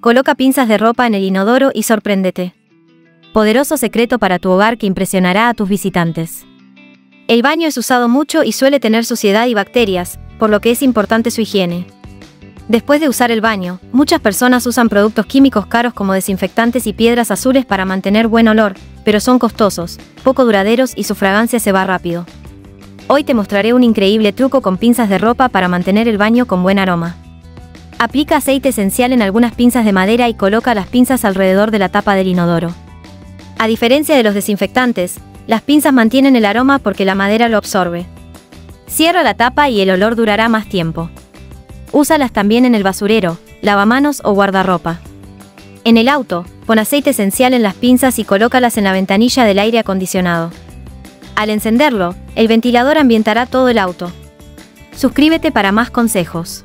Coloca pinzas de ropa en el inodoro y sorpréndete. Poderoso secreto para tu hogar que impresionará a tus visitantes. El baño es usado mucho y suele tener suciedad y bacterias, por lo que es importante su higiene. Después de usar el baño, muchas personas usan productos químicos caros como desinfectantes y piedras azules para mantener buen olor, pero son costosos, poco duraderos y su fragancia se va rápido. Hoy te mostraré un increíble truco con pinzas de ropa para mantener el baño con buen aroma. Aplica aceite esencial en algunas pinzas de madera y coloca las pinzas alrededor de la tapa del inodoro. A diferencia de los desinfectantes, las pinzas mantienen el aroma porque la madera lo absorbe. Cierra la tapa y el olor durará más tiempo. Úsalas también en el basurero, lavamanos o guardarropa. En el auto, pon aceite esencial en las pinzas y colócalas en la ventanilla del aire acondicionado. Al encenderlo, el ventilador ambientará todo el auto. Suscríbete para más consejos.